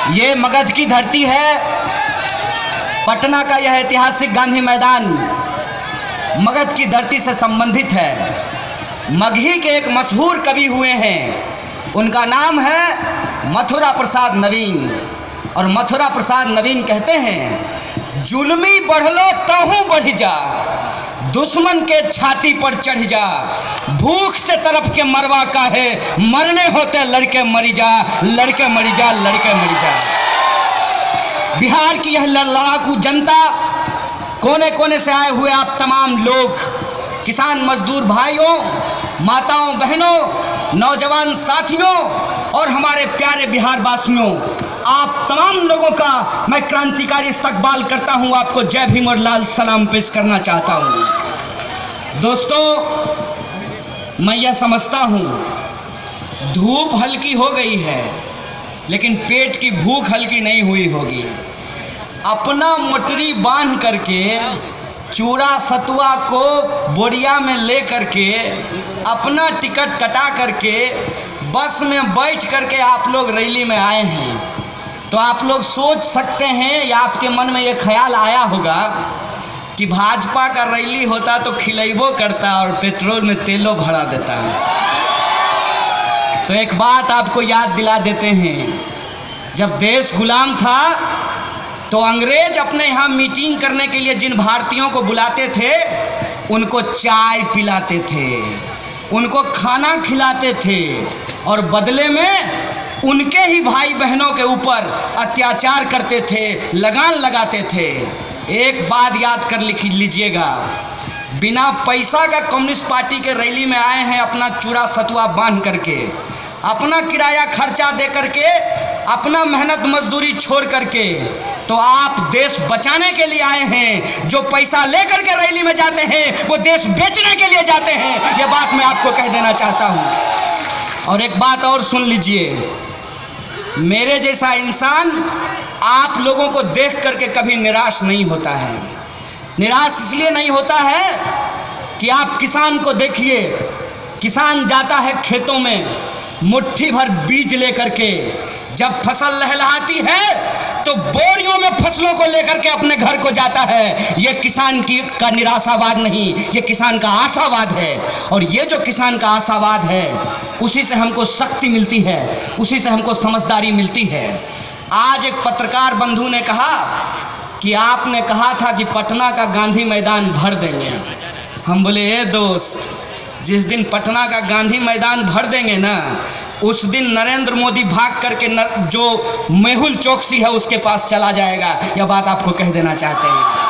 ये मगध की धरती है, पटना का यह ऐतिहासिक गांधी मैदान मगध की धरती से संबंधित है। मगही के एक मशहूर कवि हुए हैं, उनका नाम है मथुरा प्रसाद नवीन। और मथुरा प्रसाद नवीन कहते हैं, जुल्मी बढ़लो तहु बढ़ जा, दुश्मन के छाती पर चढ़ जा, भूख से तरफ के मरवा का है, मरने होते लड़के मरी जा, लड़के मरी जा, लड़के मरी जा। बिहार की यह लड़ाकू जनता, कोने कोने से आए हुए आप तमाम लोग, किसान मजदूर भाइयों, माताओं बहनों, नौजवान साथियों और हमारे प्यारे बिहार वासियों, आप तमाम लोगों का मैं क्रांतिकारी इस्तकबाल करता हूं। आपको जय भीम और लाल सलाम पेश करना चाहता हूं। दोस्तों, मैं यह समझता हूं, धूप हल्की हो गई है लेकिन पेट की भूख हल्की नहीं हुई होगी। अपना मोटरी बांध करके, चूड़ा सतुआ को बोरिया में ले करके, अपना टिकट कटा करके बस में बैठ करके आप लोग रैली में आए हैं। तो आप लोग सोच सकते हैं या आपके मन में ये ख्याल आया होगा कि भाजपा का रैली होता तो खिलेबो करता और पेट्रोल में तेलो भरा देता है। तो एक बात आपको याद दिला देते हैं, जब देश गुलाम था तो अंग्रेज अपने यहाँ मीटिंग करने के लिए जिन भारतीयों को बुलाते थे, उनको चाय पिलाते थे, उनको खाना खिलाते थे और बदले में उनके ही भाई बहनों के ऊपर अत्याचार करते थे, लगान लगाते थे। एक बात याद कर लिख लीजिएगा, बिना पैसा का कम्युनिस्ट पार्टी के रैली में आए हैं, अपना चूड़ा सतुआ बांध करके, अपना किराया खर्चा दे करके, अपना मेहनत मजदूरी छोड़ करके, तो आप देश बचाने के लिए आए हैं। जो पैसा लेकर के रैली में जाते हैं वो देश बेचने के लिए जाते हैं। ये बात मैं आपको कह देना चाहता हूँ। और एक बात और सुन लीजिए, मेरे जैसा इंसान आप लोगों को देख करके कभी निराश नहीं होता है। निराश इसलिए नहीं होता है कि आप किसान को देखिए, किसान जाता है खेतों में मुट्ठी भर बीज लेकर के, जब फसल लहलहाती है तो बोरियों में फसलों को लेकर के अपने घर को जाता है। ये किसान का निराशावाद नहीं, ये किसान का आशावाद है। और ये जो किसान का आशावाद है, उसी से हमको शक्ति मिलती है, उसी से हमको समझदारी मिलती है। आज एक पत्रकार बंधु ने कहा कि आपने कहा था कि पटना का गांधी मैदान भर देंगे। हम बोले, ए दोस्त, जिस दिन पटना का गांधी मैदान भर देंगे ना, उस दिन नरेंद्र मोदी भाग करके जो मेहुल चौकसी है उसके पास चला जाएगा। यह बात आपको कह देना चाहते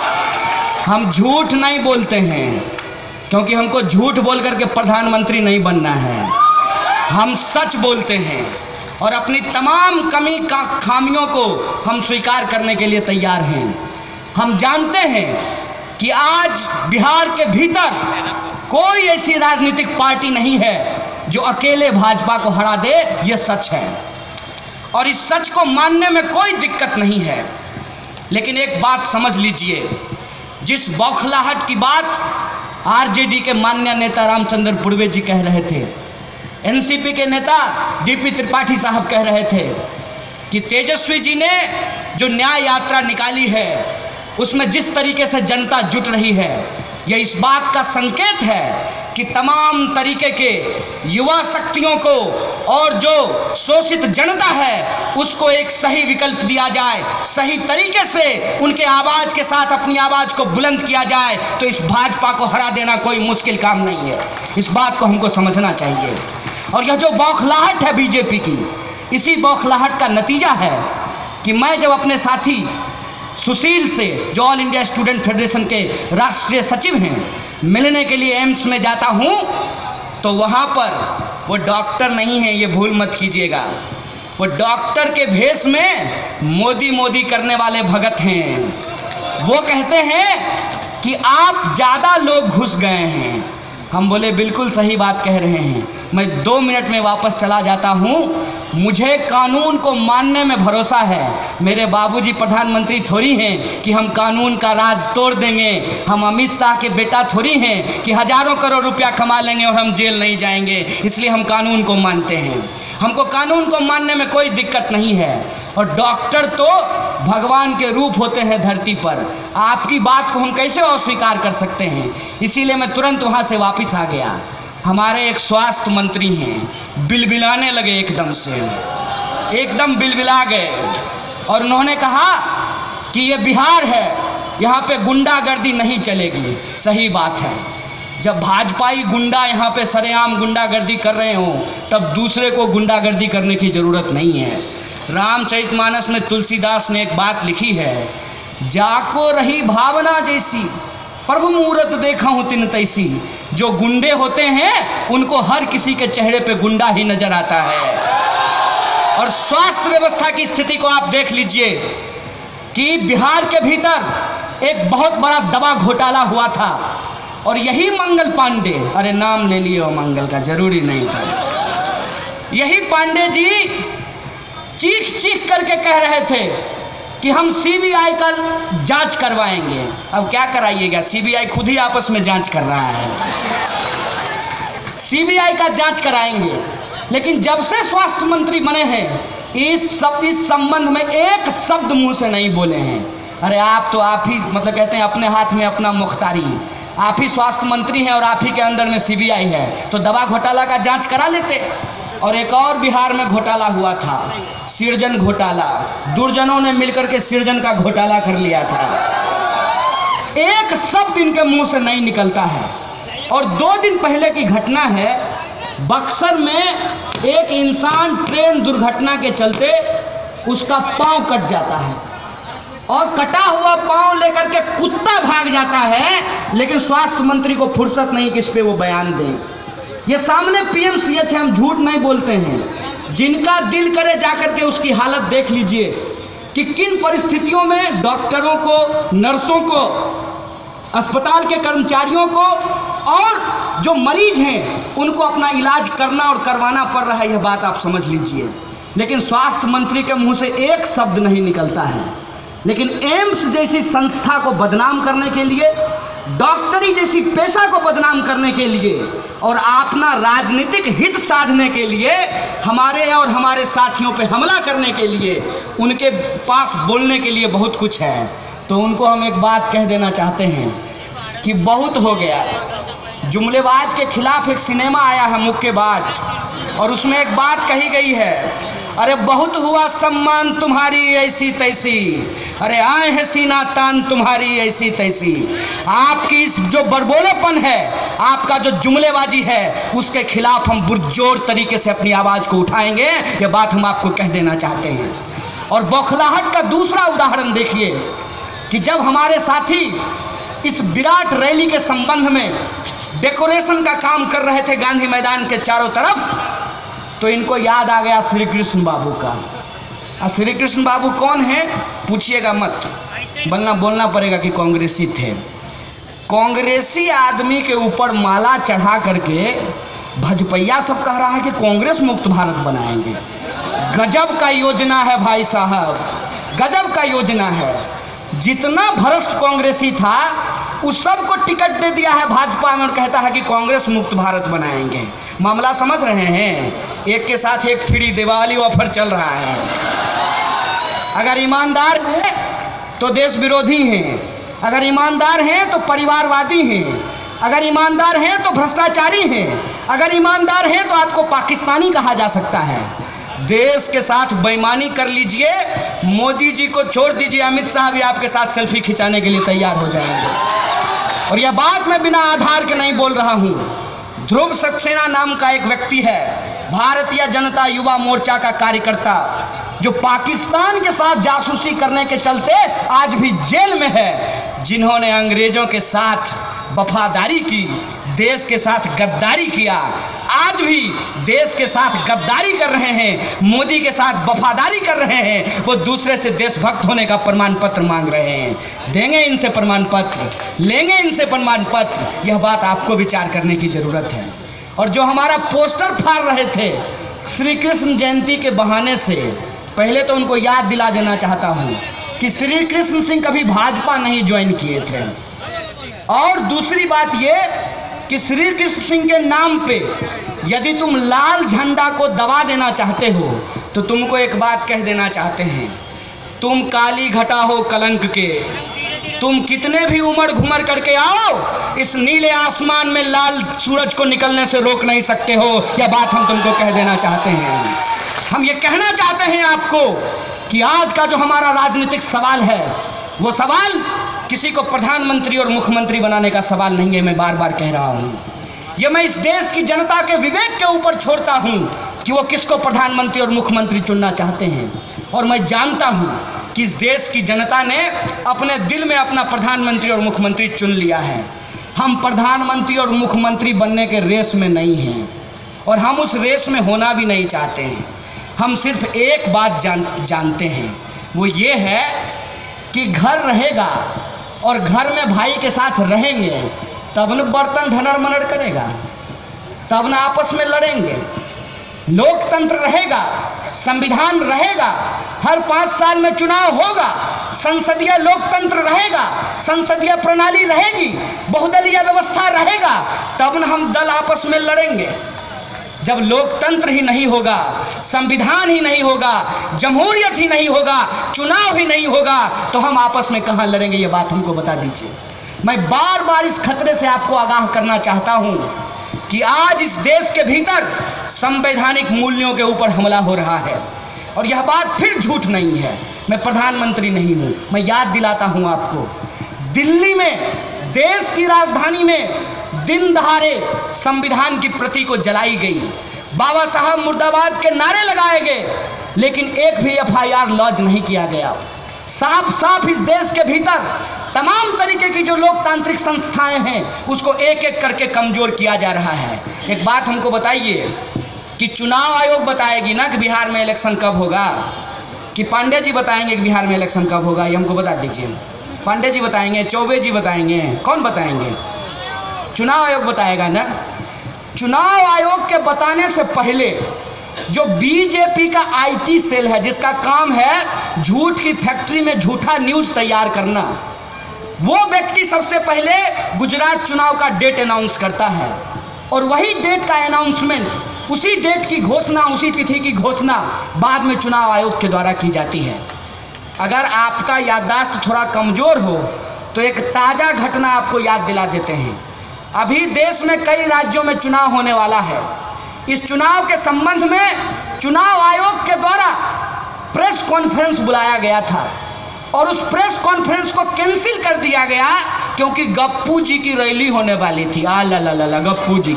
हैं। हम झूठ नहीं बोलते हैं, क्योंकि हमको झूठ बोल करके प्रधानमंत्री नहीं बनना है। हम सच बोलते हैं और अपनी तमाम कमी का खामियों को हम स्वीकार करने के लिए तैयार हैं। हम जानते हैं कि आज बिहार के भीतर कोई ऐसी राजनीतिक पार्टी नहीं है जो अकेले भाजपा को हरा दे। यह सच है और इस सच को मानने में कोई दिक्कत नहीं है। लेकिन एक बात समझ लीजिए, जिस बौखलाहट की बात आरजेडी के माननीय नेता रामचंद्र पूर्वे जी कह रहे थे, एनसीपी के नेता डीपी त्रिपाठी साहब कह रहे थे कि तेजस्वी जी ने जो न्याय यात्रा निकाली है, उसमें जिस तरीके से जनता जुट रही है, यह इस बात का संकेत है कि तमाम तरीके के युवा शक्तियों को और जो शोषित जनता है उसको एक सही विकल्प दिया जाए, सही तरीके से उनके आवाज़ के साथ अपनी आवाज़ को बुलंद किया जाए, तो इस भाजपा को हरा देना कोई मुश्किल काम नहीं है। इस बात को हमको समझना चाहिए। और यह जो बौखलाहट है बीजेपी की, इसी बौखलाहट का नतीजा है कि मैं जब अपने साथी सुशील से, जो ऑल इंडिया स्टूडेंट फेडरेशन के राष्ट्रीय सचिव हैं, मिलने के लिए एम्स में जाता हूं, तो वहां पर वो डॉक्टर नहीं है, ये भूल मत कीजिएगा। वो डॉक्टर के भेष में मोदी मोदी करने वाले भगत हैं। वो कहते हैं कि आप ज़्यादा लोग घुस गए हैं। हम बोले, बिल्कुल सही बात कह रहे हैं। मैं 2 मिनट में वापस चला जाता हूँ। मुझे कानून को मानने में भरोसा है। मेरे बाबूजी प्रधानमंत्री थोड़ी हैं कि हम कानून का राज तोड़ देंगे। हम अमित शाह के बेटा थोड़ी हैं कि हजारों करोड़ रुपया कमा लेंगे और हम जेल नहीं जाएंगे। इसलिए हम कानून को मानते हैं। हमको कानून को मानने में कोई दिक्कत नहीं है। और डॉक्टर तो भगवान के रूप होते हैं धरती पर। आपकी बात को हम कैसे अस्वीकार कर सकते हैं? इसीलिए मैं तुरंत वहाँ से वापस आ गया। हमारे एक स्वास्थ्य मंत्री हैं, बिलबिलाने लगे एकदम से, एकदम बिलबिला गए और उन्होंने कहा कि ये बिहार है, यहाँ पे गुंडागर्दी नहीं चलेगी। सही बात है, जब भाजपाई गुंडा यहाँ पे सरेआम गुंडागर्दी कर रहे हो तब दूसरे को गुंडागर्दी करने की ज़रूरत नहीं है। रामचरितमानस में तुलसीदास ने एक बात लिखी है, जाको रही भावना जैसी प्रभु मूरत देखा हूँ तिन तैसी। जो गुंडे होते हैं उनको हर किसी के चेहरे पे गुंडा ही नजर आता है। और स्वास्थ्य व्यवस्था की स्थिति को आप देख लीजिए कि बिहार के भीतर एक बहुत बड़ा दवा घोटाला हुआ था और यही मंगल पांडे, अरे नाम ले लिए वो मंगल का, जरूरी नहीं था, यही पांडे जी चीख चीख करके कह रहे थे कि हम सीबीआई का जांच करवाएंगे। अब क्या कराइएगा, सीबीआई खुद ही आपस में जांच कर रहा है। सीबीआई का जांच कराएंगे, लेकिन जब से स्वास्थ्य मंत्री बने हैं इस संबंध में एक शब्द मुंह से नहीं बोले हैं। अरे आप ही मतलब कहते हैं अपने हाथ में अपना मुख्तारी, आप ही स्वास्थ्य मंत्री हैं और आप ही के अंदर में सीबीआई है, तो दवा घोटाला का जांच करा लेते। और एक और बिहार में घोटाला हुआ था, सृजन घोटाला, दुर्जनों ने मिलकर के सृजन का घोटाला कर लिया था। एक शब्द इनके मुंह से नहीं निकलता है। और 2 दिन पहले की घटना है, बक्सर में एक इंसान ट्रेन दुर्घटना के चलते उसका पांव कट जाता है और कटा हुआ पांव लेकर के कुत्ता भाग जाता है, लेकिन स्वास्थ्य मंत्री को फुर्सत नहीं कि इस पे वो बयान दें। ये सामने पीएमसीएच है, हम झूठ नहीं बोलते हैं। जिनका दिल करे जाकर के उसकी हालत देख लीजिए कि किन परिस्थितियों में डॉक्टरों को, नर्सों को, अस्पताल के कर्मचारियों को और जो मरीज हैं उनको अपना इलाज करना और करवाना पड़ रहा है। यह बात आप समझ लीजिए। लेकिन स्वास्थ्य मंत्री के मुंह से एक शब्द नहीं निकलता है। लेकिन एम्स जैसी संस्था को बदनाम करने के लिए, डॉक्टरी जैसी पेशा को बदनाम करने के लिए और अपना राजनीतिक हित साधने के लिए हमारे और हमारे साथियों पे हमला करने के लिए उनके पास बोलने के लिए बहुत कुछ है। तो उनको हम एक बात कह देना चाहते हैं कि बहुत हो गया। जुमलेबाज के खिलाफ एक सिनेमा आया है, मुक्केबाज, और उसमें एक बात कही गई है, अरे बहुत हुआ सम्मान तुम्हारी ऐसी तैसी, अरे आए हैं सीना तान तुम्हारी ऐसी तैसी। आपकी इस जो बड़बोलेपन है, आपका जो जुमलेबाजी है, उसके खिलाफ हम पुरजोर तरीके से अपनी आवाज़ को उठाएंगे। ये बात हम आपको कह देना चाहते हैं। और बौखलाहट का दूसरा उदाहरण देखिए कि जब हमारे साथी इस विराट रैली के संबंध में डेकोरेशन का काम कर रहे थे गांधी मैदान के चारों तरफ, तो इनको याद आ गया श्री कृष्ण बाबू का। श्री कृष्ण बाबू कौन है पूछिएगा मत, बोलना पड़ेगा कि कांग्रेसी थे। कांग्रेसी आदमी के ऊपर माला चढ़ा करके भजपैया सब कह रहा है कि कांग्रेस मुक्त भारत बनाएंगे। गजब का योजना है भाई साहब, गजब का योजना है। जितना भ्रष्ट कांग्रेसी था उस सब को टिकट दे दिया है भाजपा में और कहता है कि कांग्रेस मुक्त भारत बनाएंगे। मामला समझ रहे हैं? एक के साथ एक फ्री दिवाली ऑफर चल रहा है। अगर ईमानदार हैं तो देश विरोधी हैं, अगर ईमानदार हैं तो परिवारवादी हैं, अगर ईमानदार हैं तो भ्रष्टाचारी हैं, अगर ईमानदार हैं तो आपको पाकिस्तानी कहा जा सकता है। देश के साथ बेईमानी कर लीजिए, मोदी जी को छोड़ दीजिए, अमित शाह भी आपके साथ सेल्फी खिंचाने के लिए तैयार हो जाएंगे। और यह बात मैं बिना आधार के नहीं बोल रहा हूँ। ध्रुव सक्सेना नाम का एक व्यक्ति है, भारतीय जनता युवा मोर्चा का कार्यकर्ता, जो पाकिस्तान के साथ जासूसी करने के चलते आज भी जेल में है। जिन्होंने अंग्रेजों के साथ वफादारी की, देश के साथ गद्दारी किया, आज भी देश के साथ गद्दारी कर रहे हैं, मोदी के साथ वफादारी कर रहे हैं। वो दूसरे से देशभक्त होने का प्रमाण पत्र मांग रहे हैं। देंगे इनसे प्रमाण पत्र, लेंगे इनसे प्रमाण पत्र। यह बात आपको विचार करने की ज़रूरत है। और जो हमारा पोस्टर फाड़ रहे थे श्री कृष्ण जयंती के बहाने से, पहले तो उनको याद दिला देना चाहता हूँ कि श्री कृष्ण सिंह कभी भाजपा नहीं ज्वाइन किए थे। और दूसरी बात ये कि श्री कृष्ण सिंह के नाम पे यदि तुम लाल झंडा को दबा देना चाहते हो तो तुमको एक बात कह देना चाहते हैं, तुम काली घटा हो कलंक के, तुम कितने भी उमड़ घुमड़ करके आओ, इस नीले आसमान में लाल सूरज को निकलने से रोक नहीं सकते हो। यह बात हम तुमको कह देना चाहते हैं। हम ये कहना चाहते हैं आपको कि आज का जो हमारा राजनीतिक सवाल है, वो सवाल किसी को प्रधानमंत्री और मुख्यमंत्री बनाने का सवाल नहीं है। मैं बार बार कह रहा हूँ, ये मैं इस देश की जनता के विवेक के ऊपर छोड़ता हूँ कि वो किसको प्रधानमंत्री और मुख्यमंत्री चुनना चाहते हैं। और मैं जानता हूँ कि इस देश की जनता ने अपने दिल में अपना प्रधानमंत्री और मुख्यमंत्री चुन लिया है। हम प्रधानमंत्री और मुख्यमंत्री बनने के रेस में नहीं हैं और हम उस रेस में होना भी नहीं चाहते हैं। हम सिर्फ एक बात जानते हैं, वो ये है कि घर रहेगा और घर में भाई के साथ रहेंगे तब न बर्तन ढनर मनर करेगा, तब न आपस में लड़ेंगे। लोकतंत्र रहेगा, संविधान रहेगा, हर 5 साल में चुनाव होगा, संसदीय लोकतंत्र रहेगा, संसदीय प्रणाली रहेगी, बहुदलीय व्यवस्था रहेगा, तब न हम दल आपस में लड़ेंगे। जब लोकतंत्र ही नहीं होगा, संविधान ही नहीं होगा, जमहूरियत ही नहीं होगा, चुनाव ही नहीं होगा, तो हम आपस में कहाँ लड़ेंगे? ये बात हमको बता दीजिए। मैं बार बार इस खतरे से आपको आगाह करना चाहता हूँ कि आज इस देश के भीतर संवैधानिक मूल्यों के ऊपर हमला हो रहा है। और यह बात फिर झूठ नहीं है, मैं प्रधानमंत्री नहीं हूँ। मैं याद दिलाता हूँ आपको, दिल्ली में, देश की राजधानी में दिन दहाड़े संविधान की प्रति को जलाई गई, बाबा साहब मुर्दाबाद के नारे लगाए गए, लेकिन एक भी FIR लॉन्च नहीं किया गया। साफ साफ इस देश के भीतर तमाम तरीके की जो लोकतांत्रिक संस्थाएं हैं उसको एक एक करके कमजोर किया जा रहा है। एक बात हमको बताइए कि चुनाव आयोग बताएगी ना कि बिहार में इलेक्शन कब होगा, कि पांडे जी बताएंगे कि बिहार में इलेक्शन कब होगा? ये हमको बता दीजिए। पांडे जी बताएंगे, चौबे जी बताएंगे, कौन बताएंगे? चुनाव आयोग बताएगा ना। चुनाव आयोग के बताने से पहले जो बीजेपी का IT सेल है, जिसका काम है झूठ की फैक्ट्री में झूठा न्यूज़ तैयार करना, वो व्यक्ति सबसे पहले गुजरात चुनाव का डेट अनाउंस करता है और वही डेट का अनाउंसमेंट, उसी डेट की घोषणा, उसी तिथि की घोषणा बाद में चुनाव आयोग के द्वारा की जाती है। अगर आपका याददाश्त थोड़ा कमज़ोर हो तो एक ताज़ा घटना आपको याद दिला देते हैं। अभी देश में कई राज्यों में चुनाव होने वाला है। इस चुनाव के संबंध में चुनाव आयोग के द्वारा प्रेस कॉन्फ्रेंस बुलाया गया था और उस प्रेस कॉन्फ्रेंस को कैंसिल कर दिया गया क्योंकि गप्पू जी की रैली होने वाली थी। ला गप्पू जी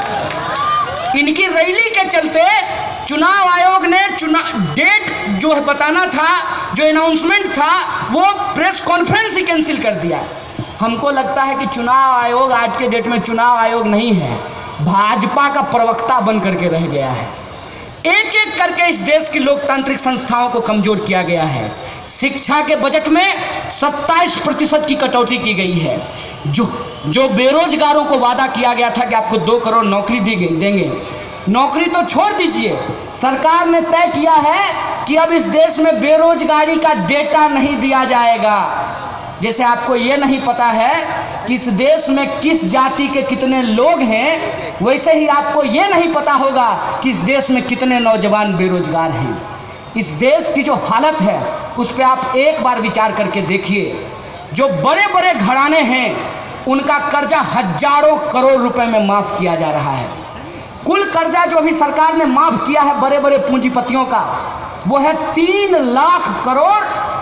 की, इनकी रैली के चलते चुनाव आयोग ने डेट जो है बताना था, जो अनाउंसमेंट था, वो प्रेस कॉन्फ्रेंस ही कैंसिल कर दिया। हमको लगता है कि चुनाव आयोग आज के डेट में चुनाव आयोग नहीं है, भाजपा का प्रवक्ता बन करके रह गया है। एक एक करके इस देश की लोकतांत्रिक संस्थाओं को कमजोर किया गया है। शिक्षा के बजट में 27% की कटौती की गई है। जो बेरोजगारों को वादा किया गया था कि आपको 2 करोड़ नौकरी देंगे, नौकरी तो छोड़ दीजिए, सरकार ने तय किया है कि अब इस देश में बेरोजगारी का डेटा नहीं दिया जाएगा। जैसे आपको ये नहीं पता है कि इस देश में किस जाति के कितने लोग हैं, वैसे ही आपको ये नहीं पता होगा कि इस देश में कितने नौजवान बेरोजगार हैं। इस देश की जो हालत है उस पर आप एक बार विचार करके देखिए। जो बड़े बड़े घराने हैं उनका कर्जा हजारों करोड़ रुपए में माफ़ किया जा रहा है। कुल कर्जा जो अभी सरकार ने माफ़ किया है बड़े बड़े पूंजीपतियों का, वो है 3 लाख करोड़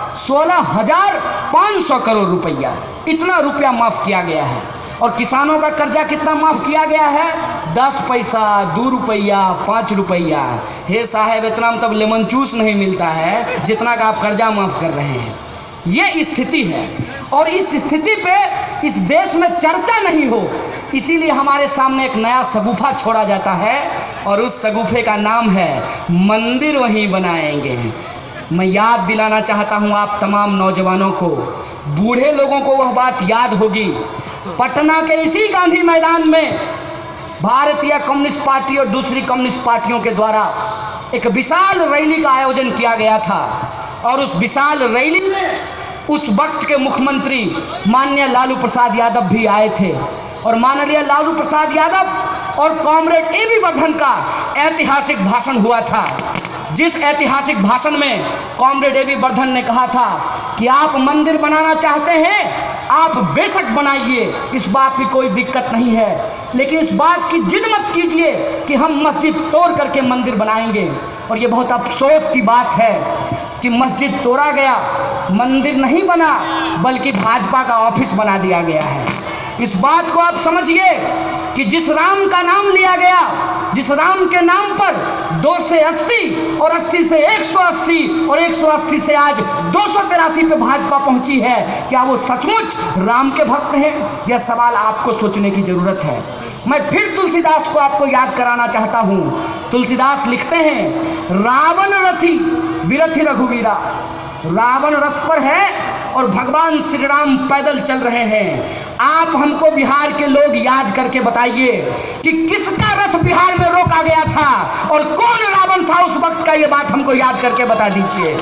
16,500 करोड़ रुपया। इतना रुपया माफ़ किया गया है। और किसानों का कर्जा कितना माफ़ किया गया है? 10 पैसा, 2 रुपया, 5 रुपया। हे साहब, इतना में तब लेमन जूस नहीं मिलता है जितना का आप कर्जा माफ़ कर रहे हैं। ये स्थिति है और इस स्थिति पे इस देश में चर्चा नहीं हो, इसीलिए हमारे सामने एक नया सगुफा छोड़ा जाता है और उस सगुफे का नाम है मंदिर वहीं बनाएंगे। मैं याद दिलाना चाहता हूँ आप तमाम नौजवानों को, बूढ़े लोगों को वह बात याद होगी। पटना के इसी गांधी मैदान में भारतीय कम्युनिस्ट पार्टी और दूसरी कम्युनिस्ट पार्टियों के द्वारा एक विशाल रैली का आयोजन किया गया था और उस विशाल रैली में उस वक्त के मुख्यमंत्री माननीय लालू प्रसाद यादव भी आए थे और माननीय लालू प्रसाद यादव और कॉमरेड AB वर्धन का ऐतिहासिक भाषण हुआ था। जिस ऐतिहासिक भाषण में कॉमरेड ए.वी. वर्धन ने कहा था कि आप मंदिर बनाना चाहते हैं, आप बेशक बनाइए, इस बात की कोई दिक्कत नहीं है, लेकिन इस बात की जिद मत कीजिए कि हम मस्जिद तोड़ करके मंदिर बनाएंगे। और ये बहुत अफसोस की बात है कि मस्जिद तोड़ा गया, मंदिर नहीं बना, बल्कि भाजपा का ऑफिस बना दिया गया है। इस बात को आप समझिए कि जिस राम का नाम लिया गया, जिस राम के नाम पर 2 से 80 और 80 से 180 और 180 से आज 283 पे भाजपा पहुंची है, क्या वो सचमुच राम के भक्त हैं? यह सवाल आपको सोचने की जरूरत है। मैं फिर तुलसीदास को आपको याद कराना चाहता हूँ। तुलसीदास लिखते हैं, रावण रथी विरथी रघुवीरा। रावण रथ पर है और भगवान श्री राम पैदल चल रहे हैं। आप हमको बिहार के लोग याद करके बताइए कि किसका रथ बिहार में रोका गया था और कौन रावण था उस वक्त का, ये बात हमको याद करके बता दीजिए।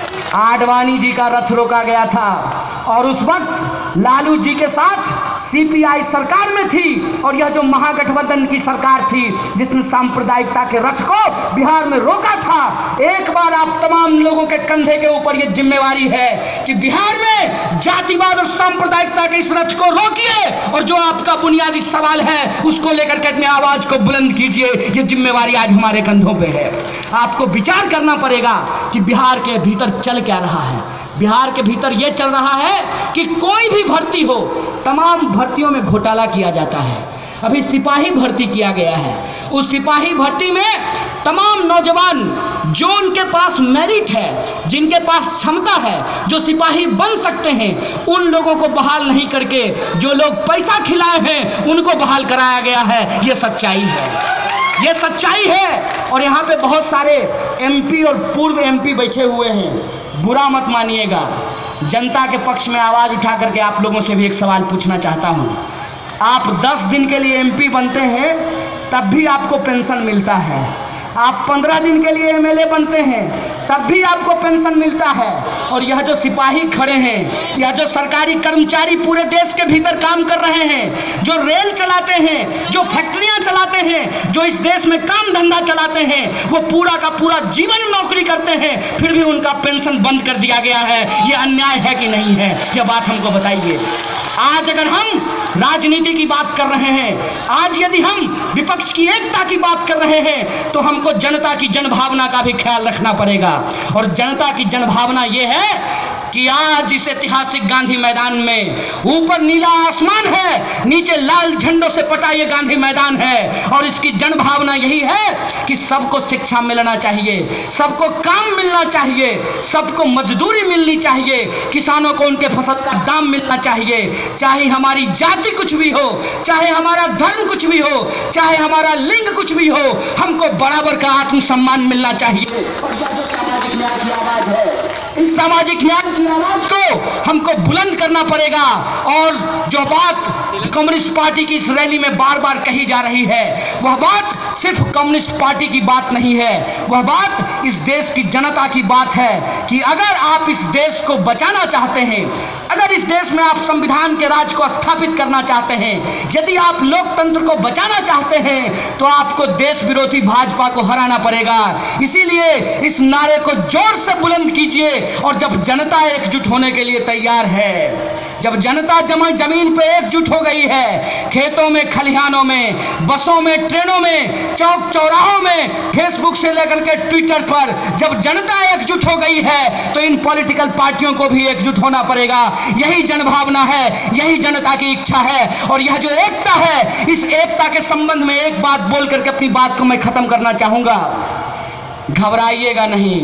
आडवाणी जी का रथ रोका गया था और उस वक्त लालू जी के साथ सीपीआई सरकार में थी और यह जो महागठबंधन की सरकार थी जिसने सांप्रदायिकता के रथ को बिहार में रोका था। एक बार आप तमाम लोगों के कंधे के ऊपर यह जिम्मेवारी है कि बिहार में जातिवाद और सांप्रदायिकता के इस रथ को रोकिए और जो आपका बुनियादी सवाल है उसको लेकर के अपनी आवाज को बुलंद कीजिए। ये जिम्मेवारी आज हमारे कंधों पे है। आपको विचार करना पड़ेगा कि बिहार के भीतर चल क्या रहा है। बिहार के भीतर यह चल रहा है कि कोई भी भर्ती हो, तमाम भर्तियों में घोटाला किया जाता है। अभी सिपाही भर्ती किया गया है, उस सिपाही भर्ती में तमाम नौजवान जो उनके पास मेरिट है, जिनके पास क्षमता है, जो सिपाही बन सकते हैं, उन लोगों को बहाल नहीं करके जो लोग पैसा खिलाए हैं उनको बहाल कराया गया है। ये सच्चाई है, ये सच्चाई है। और यहाँ पे बहुत सारे एमपी और पूर्व एमपी बैठे हुए हैं, बुरा मत मानिएगा। जनता के पक्ष में आवाज़ उठा करके आप लोगों से भी एक सवाल पूछना चाहता हूँ। आप 10 दिन के लिए एमपी बनते हैं तब भी आपको पेंशन मिलता है। आप 15 दिन के लिए एमएलए बनते हैं तब भी आपको पेंशन मिलता है। और यह जो सिपाही खड़े हैं, यह जो सरकारी कर्मचारी पूरे देश के भीतर काम कर रहे हैं, जो रेल चलाते हैं, जो फैक्ट्रियां चलाते हैं, जो इस देश में काम धंधा चलाते हैं, वो पूरा का पूरा जीवन नौकरी करते हैं, फिर भी उनका पेंशन बंद कर दिया गया है। ये अन्याय है कि नहीं है? यह बात हमको बताइए। आज अगर हम राजनीति की बात कर रहे हैं, आज यदि हम विपक्ष की एकता की बात कर रहे हैं, तो हमको जनता की जनभावना का भी ख्याल रखना पड़ेगा। और जनता की जनभावना ये है कि आज इस ऐतिहासिक गांधी मैदान में ऊपर नीला आसमान है, नीचे लाल झंडों से पटा ये गांधी मैदान है। और इसकी जनभावना यही है कि सबको शिक्षा मिलना चाहिए, सबको काम मिलना चाहिए, सबको मजदूरी मिलनी चाहिए, किसानों को उनके फसल का दाम मिलना चाहिए। चाहे हमारी जाति कुछ भी हो, चाहे हमारा धर्म कुछ भी हो, चाहे हमारा लिंग कुछ भी हो, हमको बराबर का आत्मसम्मान मिलना चाहिए। और यह जो सामाजिक न्याय की आवाज है, इस सामाजिक न्याय की आवाज को हमको बुलंद करना पड़ेगा। और जो बात कम्युनिस्ट पार्टी की इस रैली में बार बार कही जा रही है, वह बात सिर्फ कम्युनिस्ट पार्टी की बात नहीं है, वह बात इस देश की जनता की बात है कि अगर आप इस देश को बचाना चाहते हैं, अगर इस देश में आप संविधान के राज को स्थापित करना चाहते हैं, यदि आप लोकतंत्र को बचाना चाहते हैं, तो आपको देश विरोधी भाजपा को हराना पड़ेगा। इसीलिए इस नारे को जोर से बुलंद कीजिए। और जब जनता एकजुट होने के लिए तैयार है, जब जनता जमीन पे एकजुट हो गई है, खेतों में, खलिहानों में, बसों में, ट्रेनों में, चौक चौराहों में, फेसबुक से लेकर के ट्विटर पर जब जनता एकजुट हो गई है, तो इन पॉलिटिकल पार्टियों को भी एकजुट होना पड़ेगा। यही जनभावना है, यही जनता की इच्छा है। और यह जो एकता है, इस एकता के संबंध में एक बात बोल करके अपनी बात को मैं खत्म करना चाहूंगा। घबराइएगा नहीं,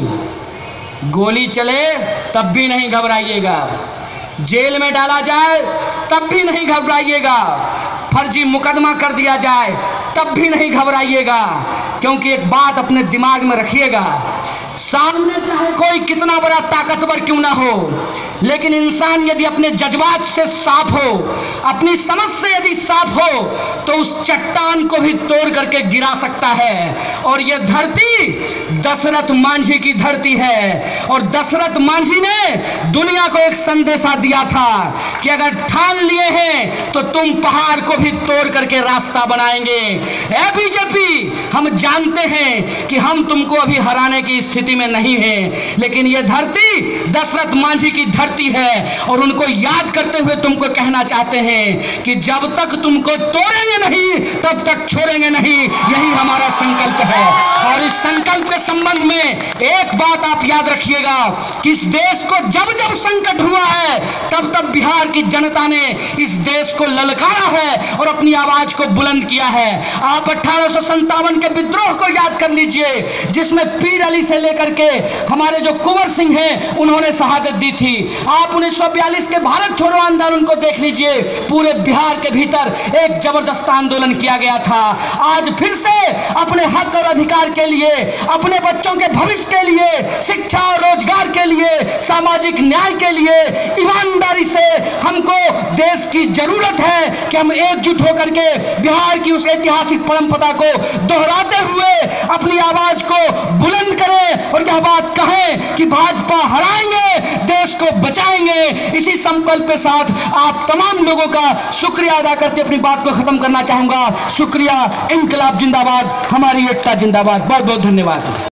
गोली चले तब भी नहीं घबराइएगा, जेल में डाला जाए तब भी नहीं घबराइएगा, फर्जी मुकदमा कर दिया जाए तब भी नहीं घबराइएगा। क्योंकि एक बात अपने दिमाग में रखिएगा, सामने चाहे कोई कितना बड़ा ताकतवर क्यों ना हो, लेकिन इंसान यदि अपने जज्बात से साफ हो, अपनी समझ से यदि साफ हो, तो उस चट्टान को भी तोड़ करके गिरा सकता है। और यह धरती दशरथ मांझी की धरती है। और दशरथ मांझी ने दुनिया को एक संदेशा दिया था कि अगर ठान लिए हैं तो तुम पहाड़ को भी तोड़ करके रास्ता बनाएंगे। ए बीजेपी, हम जानते हैं कि हम तुमको अभी हराने की स्थिति में नहीं हैं, लेकिन यह धरती दशरथ मांझी की धरती है और उनको याद करते हुए तुमको कहना चाहते हैं कि जब तक तुमको तोड़ेंगे नहीं तब तक छोड़ेंगे नहीं। यही हमारा संकल्प है। और इस संकल्प के संबंध में एक बात आप याद रखिएगा कि इस देश को जब जब संकट हुआ है तब तब बिहार की जनता ने इस देश को ललकारा है और अपनी आवाज को बुलंद किया है। आप 1857 के विद्रोह को याद कर लीजिए, जिसमें पीर अली से लेकर के हमारे जो कुंवर सिंह हैं उन्होंने शहादत दी थी। आप 1942 के भारत छोड़ो आंदोलन को देख लीजिए, पूरे बिहार के भीतर एक जबरदस्त आंदोलन किया गया था। आज फिर से अपने हक और अधिकार के लिए, अपने बच्चों के भविष्य के लिए, शिक्षा और रोजगार के लिए, सामाजिक न्याय के लिए ईमानदारी से हमको देश की जरूरत है कि हम एकजुट होकर के बिहार की उस ऐतिहासिक परंपरा को दोहराते हुए अपनी आवाज को बुलंद करें और यह बात कहें कि भाजपा हराएंगे, देश को बचाएंगे। इसी संकल्प के साथ आप तमाम लोगों का शुक्रिया अदा करके अपनी बात को खत्म करना चाहूंगा। शुक्रिया। इंकलाब जिंदाबाद, हमारी एकता जिंदाबाद। बहुत बहुत धन्यवाद।